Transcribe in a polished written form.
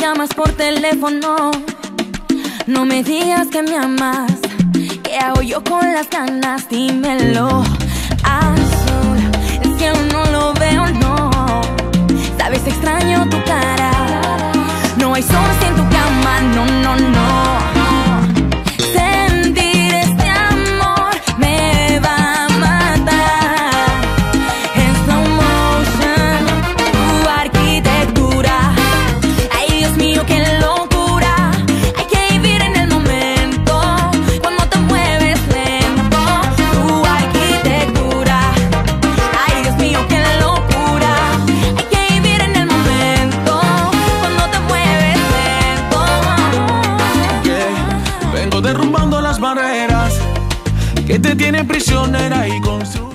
llamas por teléfono. No me digas que me amas. ¿Qué hago yo con las ganas? Dímelo. Azul, el cielo no lo veo, no. Sabes, extraño tu cara. No hay sol sin tu cama, no, no, no. Sentir este amor me va a matar. En slow motion, tu arquitectura. Ay, Dios mío, qué locura. Hay que vivir en el momento. Cuando te mueves lento, tu arquitectura. Ay, Dios mío, qué locura. Hay que vivir en el momento. Cuando te mueves lento. Vengo derrumbando las barreras que te tienen prisionera y construyendo.